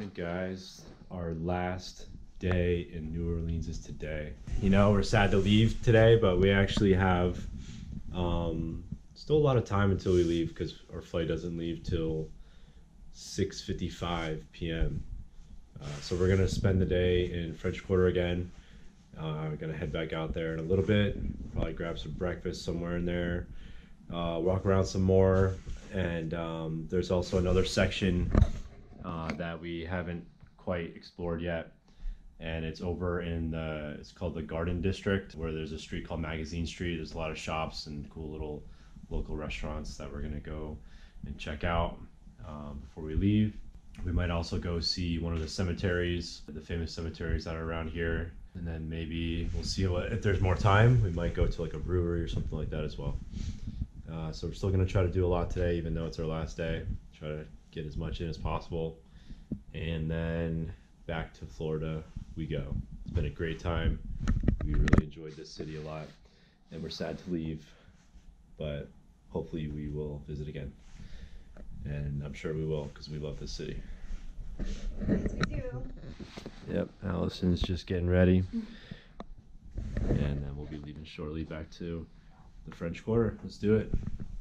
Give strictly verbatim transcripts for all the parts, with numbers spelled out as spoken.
Alright guys, our last day in New Orleans is today. You know, we're sad to leave today, but we actually have um, still a lot of time until we leave because our flight doesn't leave till six fifty-five p m Uh, so we're gonna spend the day in French Quarter again. Uh, we're gonna head back out there in a little bit, probably grab some breakfast somewhere in there, uh, walk around some more, and um, there's also another section uh, that we haven't quite explored yet, and it's over in the, it's called the Garden District, where there's a street called Magazine Street. There's a lot of shops and cool little local restaurants that we're gonna go and check out um, before we leave. We might also go see one of the cemeteries, the famous cemeteries that are around here, and then maybe we'll see what, if there's more time, we might go to like a brewery or something like that as well. Uh, so we're still gonna try to do a lot today, even though it's our last day. Try to get as much in as possible, and then back to Florida we go. It's been a great time. We really enjoyed this city a lot, and we're sad to leave, but hopefully we will visit again. And I'm sure we will, because we love this city. Yes, we do. Yep, Allison's just getting ready. And then we'll be leaving shortly back to the French Quarter. Let's do it.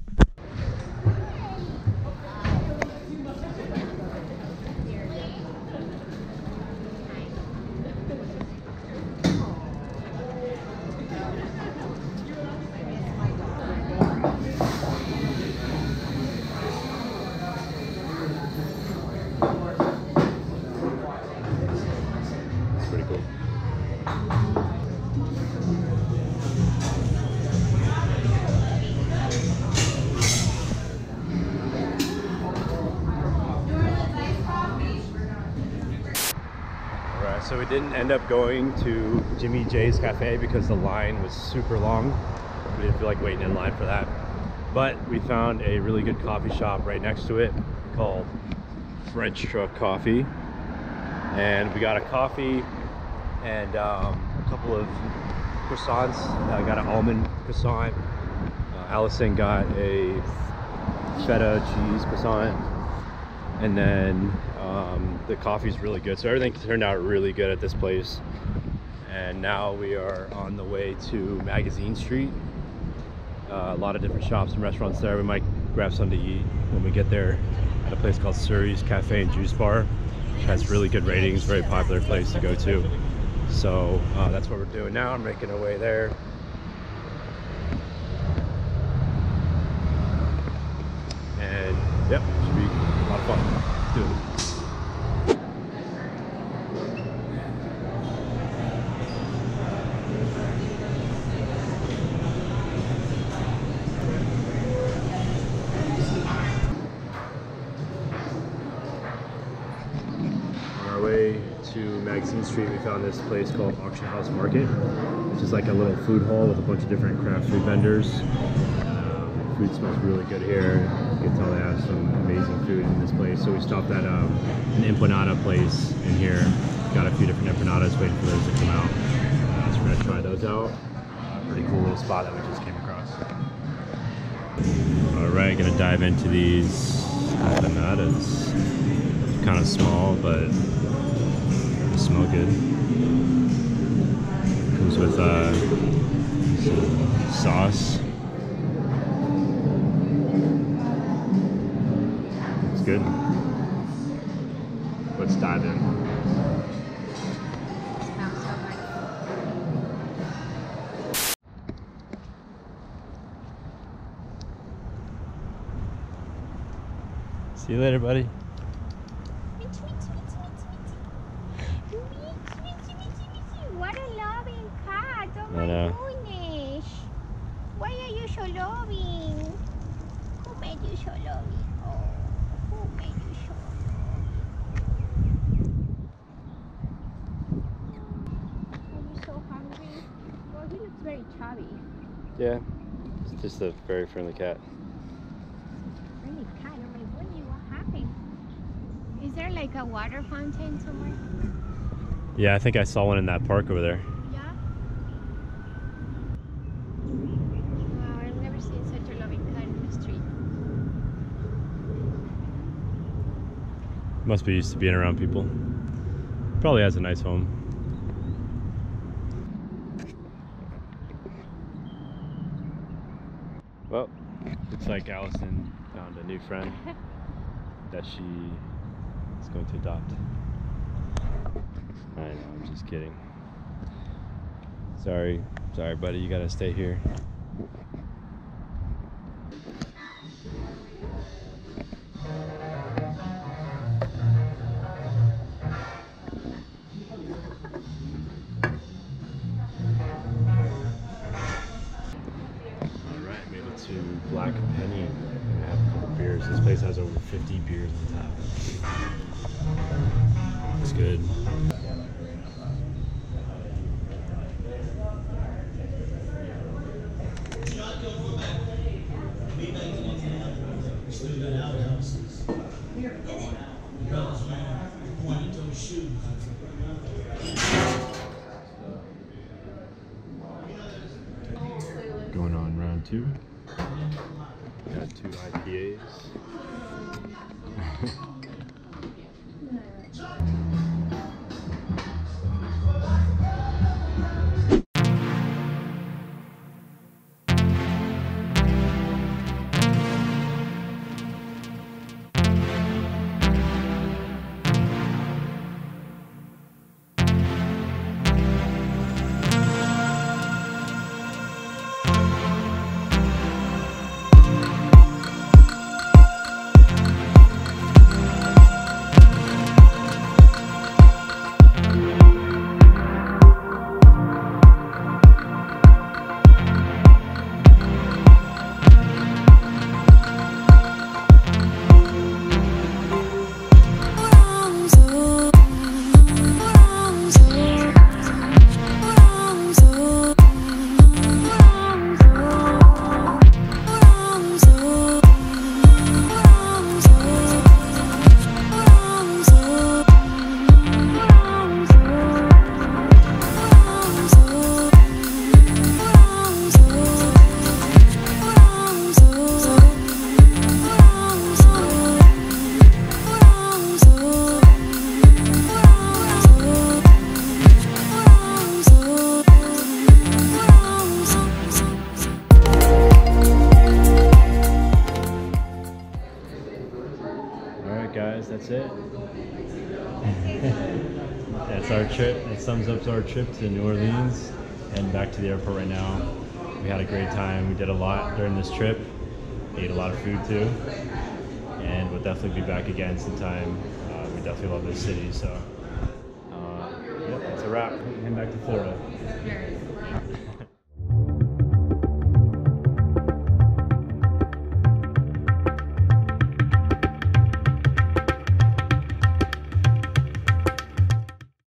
So we didn't end up going to Jimmy J's Cafe because the line was super long. We didn't feel like waiting in line for that. But we found a really good coffee shop right next to it called French Truck Coffee. And we got a coffee and um, a couple of croissants. I got an almond croissant. Uh, Allison got a feta cheese croissant. And then um, the coffee's really good. So everything turned out really good at this place. And now we are on the way to Magazine Street. Uh, a lot of different shops and restaurants there. We might grab something to eat when we get there at a place called Surrey's Cafe and Juice Bar, which has really good ratings, very popular place to go to. So uh, that's what we're doing now. I'm making our way there. And yep, should be a lot of fun. Let's do it. On our way to Magazine Street, we found this place called Auction House Market, which is like a little food hall with a bunch of different craft food vendors. Food smells really good here. You can tell they have some amazing food in this place. So we stopped at um, an empanada place in here. Got a few different empanadas, waiting for those to come out. Uh, so we're gonna try those out. Uh, pretty cool little spot that we just came across. All right, gonna dive into these empanadas. Kind of small, but they smell good. Comes with uh, some sauce. Good. Let's dive in. Smells so good. See you later, buddy. What a loving cat. Oh I know. my goodness. Why are you so loving? Who made you so loving? Oh. Who made you so? Are you so hungry? Well, he looks very chubby. Yeah, it's just a very friendly cat. Friendly cat. Oh my goodness, what happened? Is there like a water fountain somewhere? Yeah, I think I saw one in that park over there. Yeah. Wow, I've never seen such a loving cat in the street. Must be used to being around people. Probably has a nice home. Well, looks like Allison found a new friend that she is going to adopt. I know, I'm just kidding. Sorry, sorry buddy, you gotta stay here. Alright, made it to Black Penny. I'm gonna have a couple beers. This place has over fifty beers on tap. Looks good. Going on round two. Got two I P As. Guys, that's it. That's our trip. That sums up our trip to New Orleans and back to the airport right now. We had a great time. We did a lot during this trip. Ate a lot of food too, and we'll definitely be back again sometime. Uh, we definitely love this city, so uh, yep, that's a wrap. Heading back to Florida.